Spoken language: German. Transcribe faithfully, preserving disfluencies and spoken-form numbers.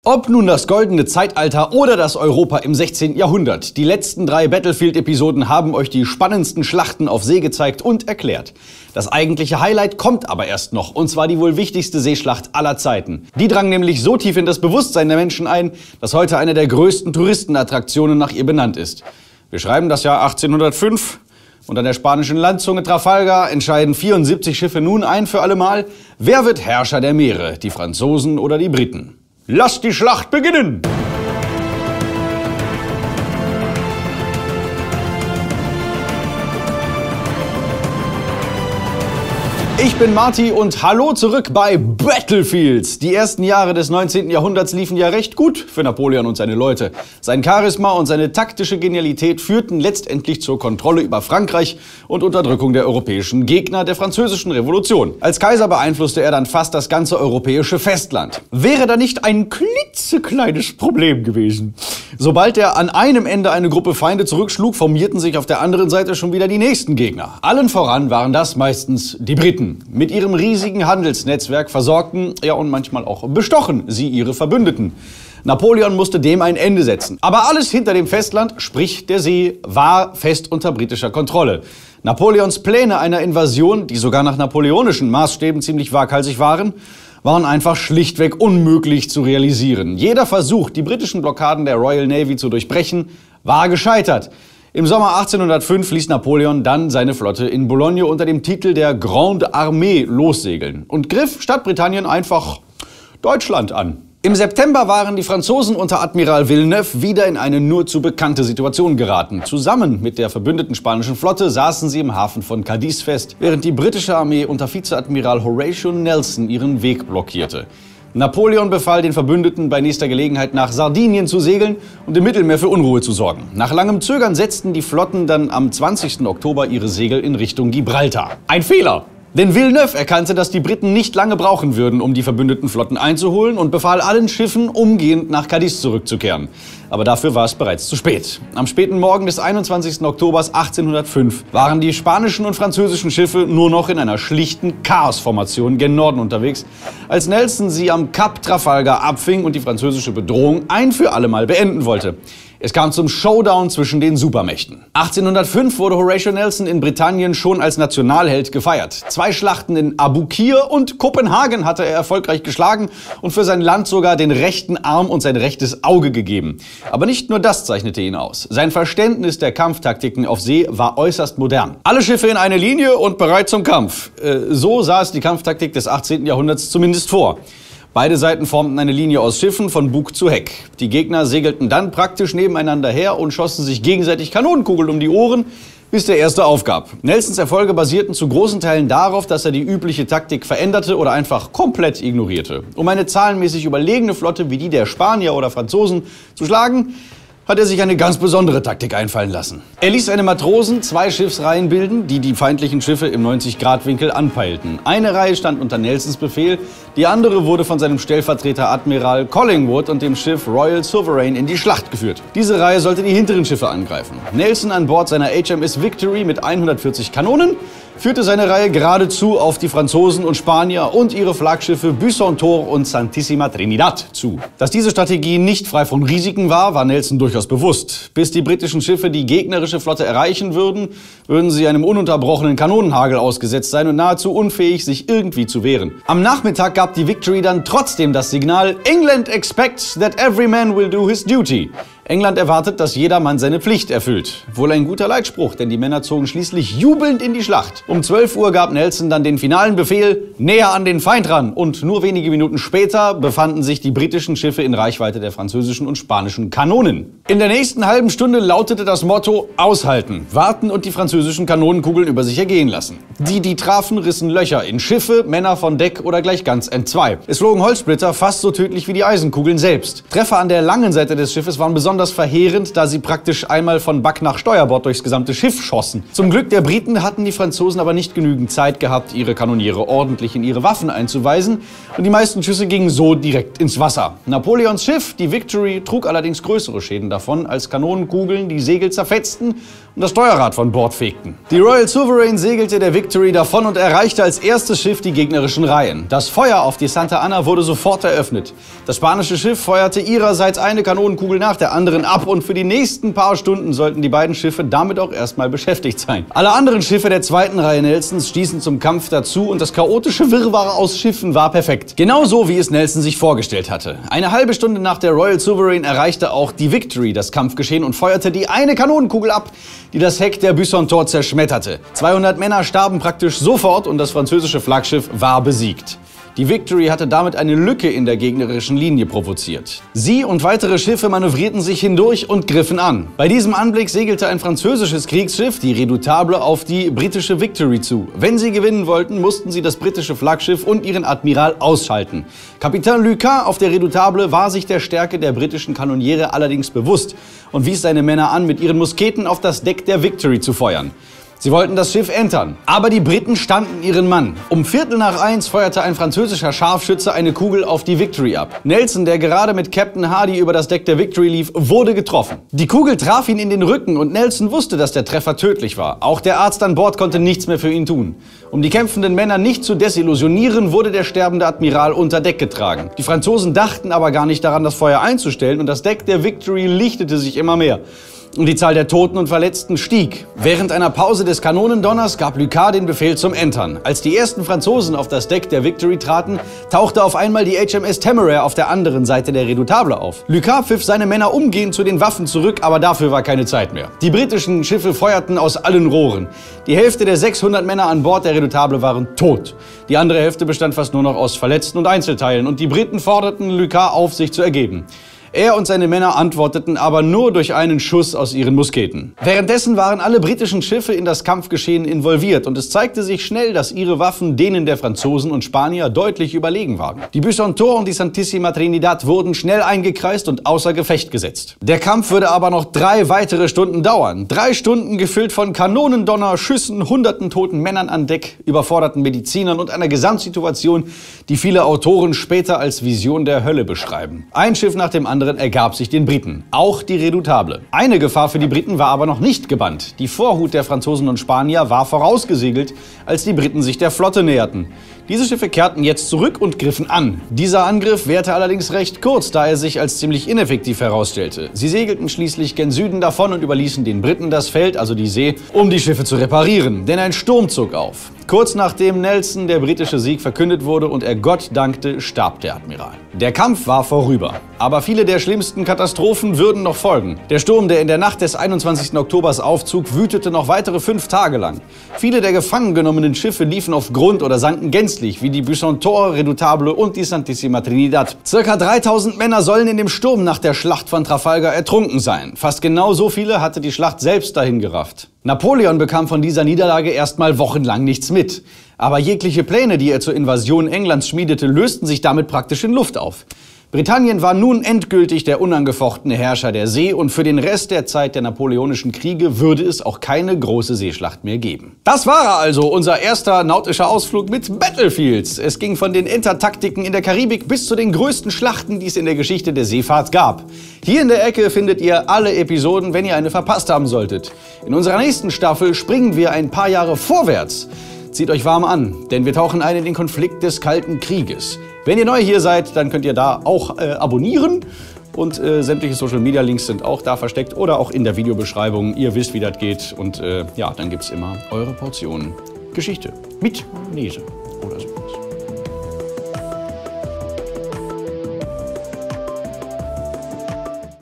Ob nun das goldene Zeitalter oder das Europa im sechzehnten Jahrhundert, die letzten drei Battlefield-Episoden haben euch die spannendsten Schlachten auf See gezeigt und erklärt. Das eigentliche Highlight kommt aber erst noch, und zwar die wohl wichtigste Seeschlacht aller Zeiten. Die drang nämlich so tief in das Bewusstsein der Menschen ein, dass heute eine der größten Touristenattraktionen nach ihr benannt ist. Wir schreiben das Jahr achtzehnhundertfünf und an der spanischen Landzunge Trafalgar entscheiden vierundsiebzig Schiffe nun ein für allemal, wer wird Herrscher der Meere, die Franzosen oder die Briten. Lasst die Schlacht beginnen! Ich bin Marty und hallo zurück bei Battlefields. Die ersten Jahre des neunzehnten Jahrhunderts liefen ja recht gut für Napoleon und seine Leute. Sein Charisma und seine taktische Genialität führten letztendlich zur Kontrolle über Frankreich und Unterdrückung der europäischen Gegner der französischen Revolution. Als Kaiser beeinflusste er dann fast das ganze europäische Festland. Wäre da nicht ein klitzekleines Problem gewesen? Sobald er an einem Ende eine Gruppe Feinde zurückschlug, formierten sich auf der anderen Seite schon wieder die nächsten Gegner. Allen voran waren das meistens die Briten. Mit ihrem riesigen Handelsnetzwerk versorgten, ja und manchmal auch bestochen sie ihre Verbündeten. Napoleon musste dem ein Ende setzen. Aber alles hinter dem Festland, sprich der See, war fest unter britischer Kontrolle. Napoleons Pläne einer Invasion, die sogar nach napoleonischen Maßstäben ziemlich waghalsig waren, waren einfach schlichtweg unmöglich zu realisieren. Jeder Versuch, die britischen Blockaden der Royal Navy zu durchbrechen, war gescheitert. Im Sommer achtzehnhundertfünf ließ Napoleon dann seine Flotte in Boulogne unter dem Titel der Grande Armée lossegeln und griff statt Britannien einfach Deutschland an. Im September waren die Franzosen unter Admiral Villeneuve wieder in eine nur zu bekannte Situation geraten. Zusammen mit der verbündeten spanischen Flotte saßen sie im Hafen von Cadiz fest, während die britische Armee unter Vizeadmiral Horatio Nelson ihren Weg blockierte. Napoleon befahl den Verbündeten, bei nächster Gelegenheit nach Sardinien zu segeln und im Mittelmeer für Unruhe zu sorgen. Nach langem Zögern setzten die Flotten dann am zwanzigsten Oktober ihre Segel in Richtung Gibraltar. Ein Fehler! Denn Villeneuve erkannte, dass die Briten nicht lange brauchen würden, um die verbündeten Flotten einzuholen, und befahl allen Schiffen, umgehend nach Cadiz zurückzukehren. Aber dafür war es bereits zu spät. Am späten Morgen des einundzwanzigsten Oktober achtzehnhundertfünf waren die spanischen und französischen Schiffe nur noch in einer schlichten Chaosformation gen Norden unterwegs, als Nelson sie am Kap Trafalgar abfing und die französische Bedrohung ein für allemal beenden wollte. Es kam zum Showdown zwischen den Supermächten. achtzehnhundertfünf wurde Horatio Nelson in Britannien schon als Nationalheld gefeiert. Zwei Schlachten in Abukir und Kopenhagen hatte er erfolgreich geschlagen und für sein Land sogar den rechten Arm und sein rechtes Auge gegeben. Aber nicht nur das zeichnete ihn aus. Sein Verständnis der Kampftaktiken auf See war äußerst modern. Alle Schiffe in eine Linie und bereit zum Kampf. Äh, so sah es die Kampftaktik des achtzehnten Jahrhunderts zumindest vor. Beide Seiten formten eine Linie aus Schiffen von Bug zu Heck. Die Gegner segelten dann praktisch nebeneinander her und schossen sich gegenseitig Kanonenkugeln um die Ohren, bis der erste aufgab. Nelsons Erfolge basierten zu großen Teilen darauf, dass er die übliche Taktik veränderte oder einfach komplett ignorierte. Um eine zahlenmäßig überlegene Flotte wie die der Spanier oder Franzosen zu schlagen, hat er sich eine ganz besondere Taktik einfallen lassen. Er ließ seine Matrosen zwei Schiffsreihen bilden, die die feindlichen Schiffe im neunzig Grad Winkel anpeilten. Eine Reihe stand unter Nelsons Befehl, die andere wurde von seinem Stellvertreter Admiral Collingwood und dem Schiff Royal Sovereign in die Schlacht geführt. Diese Reihe sollte die hinteren Schiffe angreifen. Nelson an Bord seiner H M S Victory mit hundertvierzig Kanonen führte seine Reihe geradezu auf die Franzosen und Spanier und ihre Flaggschiffe Bucentaur und Santissima Trinidad zu. Dass diese Strategie nicht frei von Risiken war, war Nelson durchaus bewusst. Bis die britischen Schiffe die gegnerische Flotte erreichen würden, würden sie einem ununterbrochenen Kanonenhagel ausgesetzt sein und nahezu unfähig, sich irgendwie zu wehren. Am Nachmittag gab die Victory dann trotzdem das Signal: England expects that every man will do his duty. England erwartet, dass jeder Mann seine Pflicht erfüllt. Wohl ein guter Leitspruch, denn die Männer zogen schließlich jubelnd in die Schlacht. Um zwölf Uhr gab Nelson dann den finalen Befehl: näher an den Feind ran. Und nur wenige Minuten später befanden sich die britischen Schiffe in Reichweite der französischen und spanischen Kanonen. In der nächsten halben Stunde lautete das Motto: aushalten, warten und die französischen Kanonenkugeln über sich ergehen lassen. Die, die trafen, rissen Löcher in Schiffe, Männer von Deck oder gleich ganz entzwei. Es flogen Holzsplitter fast so tödlich wie die Eisenkugeln selbst. Treffer an der langen Seite des Schiffes waren besonders verheerend, da sie praktisch einmal von Back nach Steuerbord durchs gesamte Schiff schossen. Zum Glück der Briten hatten die Franzosen aber nicht genügend Zeit gehabt, ihre Kanoniere ordentlich in ihre Waffen einzuweisen, und die meisten Schüsse gingen so direkt ins Wasser. Napoleons Schiff, die Victory, trug allerdings größere Schäden davon, als Kanonenkugeln die Segel zerfetzten und das Steuerrad von Bord fegten. Die Royal Sovereign segelte der Victory davon und erreichte als erstes Schiff die gegnerischen Reihen. Das Feuer auf die Santa Ana wurde sofort eröffnet. Das spanische Schiff feuerte ihrerseits eine Kanonenkugel nach der anderen ab und für die nächsten paar Stunden sollten die beiden Schiffe damit auch erstmal beschäftigt sein. Alle anderen Schiffe der zweiten Reihe Nelsons stießen zum Kampf dazu und das chaotische Wirrwarr aus Schiffen war perfekt. Genauso wie es Nelson sich vorgestellt hatte. Eine halbe Stunde nach der Royal Sovereign erreichte auch die Victory das Kampfgeschehen und feuerte die eine Kanonenkugel ab, die das Heck der Buisson-Tor zerschmetterte. zweihundert Männer starben praktisch sofort und das französische Flaggschiff war besiegt. Die Victory hatte damit eine Lücke in der gegnerischen Linie provoziert. Sie und weitere Schiffe manövrierten sich hindurch und griffen an. Bei diesem Anblick segelte ein französisches Kriegsschiff, die Redoutable, auf die britische Victory zu. Wenn sie gewinnen wollten, mussten sie das britische Flaggschiff und ihren Admiral ausschalten. Kapitän Lucas auf der Redoutable war sich der Stärke der britischen Kanoniere allerdings bewusst und wies seine Männer an, mit ihren Musketen auf das Deck der Victory zu feuern. Sie wollten das Schiff entern, aber die Briten standen ihren Mann. Um Viertel nach eins feuerte ein französischer Scharfschütze eine Kugel auf die Victory ab. Nelson, der gerade mit Captain Hardy über das Deck der Victory lief, wurde getroffen. Die Kugel traf ihn in den Rücken und Nelson wusste, dass der Treffer tödlich war. Auch der Arzt an Bord konnte nichts mehr für ihn tun. Um die kämpfenden Männer nicht zu desillusionieren, wurde der sterbende Admiral unter Deck getragen. Die Franzosen dachten aber gar nicht daran, das Feuer einzustellen und das Deck der Victory lichtete sich immer mehr. Und die Zahl der Toten und Verletzten stieg. Während einer Pause des Kanonendonners gab Lucas den Befehl zum Entern. Als die ersten Franzosen auf das Deck der Victory traten, tauchte auf einmal die H M S Temeraire auf der anderen Seite der Redoutable auf. Lucas pfiff seine Männer umgehend zu den Waffen zurück, aber dafür war keine Zeit mehr. Die britischen Schiffe feuerten aus allen Rohren. Die Hälfte der sechshundert Männer an Bord der Redoutable waren tot. Die andere Hälfte bestand fast nur noch aus Verletzten und Einzelteilen und die Briten forderten Lucas auf, sich zu ergeben. Er und seine Männer antworteten aber nur durch einen Schuss aus ihren Musketen. Währenddessen waren alle britischen Schiffe in das Kampfgeschehen involviert und es zeigte sich schnell, dass ihre Waffen denen der Franzosen und Spanier deutlich überlegen waren. Die Buisson-Tor und die Santissima Trinidad wurden schnell eingekreist und außer Gefecht gesetzt. Der Kampf würde aber noch drei weitere Stunden dauern. Drei Stunden gefüllt von Kanonendonner, Schüssen, hunderten toten Männern an Deck, überforderten Medizinern und einer Gesamtsituation, die viele Autoren später als Vision der Hölle beschreiben. Ein Schiff nach dem anderen ergab sich den Briten, auch die Redoutable. Eine Gefahr für die Briten war aber noch nicht gebannt. Die Vorhut der Franzosen und Spanier war vorausgesegelt, als die Briten sich der Flotte näherten. Diese Schiffe kehrten jetzt zurück und griffen an. Dieser Angriff währte allerdings recht kurz, da er sich als ziemlich ineffektiv herausstellte. Sie segelten schließlich gen Süden davon und überließen den Briten das Feld, also die See, um die Schiffe zu reparieren. Denn ein Sturm zog auf. Kurz nachdem Nelson der britische Sieg verkündet wurde und er Gott dankte, starb der Admiral. Der Kampf war vorüber, aber viele der schlimmsten Katastrophen würden noch folgen. Der Sturm, der in der Nacht des einundzwanzigsten Oktobers aufzog, wütete noch weitere fünf Tage lang. Viele der gefangen genommenen Schiffe liefen auf Grund oder sanken gänzlich, wie die Buisson-Tor, Redoutable und die Santissima Trinidad. Circa dreitausend Männer sollen in dem Sturm nach der Schlacht von Trafalgar ertrunken sein. Fast genau so viele hatte die Schlacht selbst dahin gerafft. Napoleon bekam von dieser Niederlage erstmal wochenlang nichts mit. Aber jegliche Pläne, die er zur Invasion Englands schmiedete, lösten sich damit praktisch in Luft auf. Britannien war nun endgültig der unangefochtene Herrscher der See und für den Rest der Zeit der napoleonischen Kriege würde es auch keine große Seeschlacht mehr geben. Das war also unser erster nautischer Ausflug mit Battlefields. Es ging von den Entertaktiken in der Karibik bis zu den größten Schlachten, die es in der Geschichte der Seefahrt gab. Hier in der Ecke findet ihr alle Episoden, wenn ihr eine verpasst haben solltet. In unserer nächsten Staffel springen wir ein paar Jahre vorwärts. Zieht euch warm an, denn wir tauchen ein in den Konflikt des Kalten Krieges. Wenn ihr neu hier seid, dann könnt ihr da auch äh, abonnieren und äh, sämtliche Social-Media-Links sind auch da versteckt oder auch in der Videobeschreibung. Ihr wisst, wie das geht und äh, ja, dann gibt's immer eure Portion Geschichte mit Mayonnaise oder so.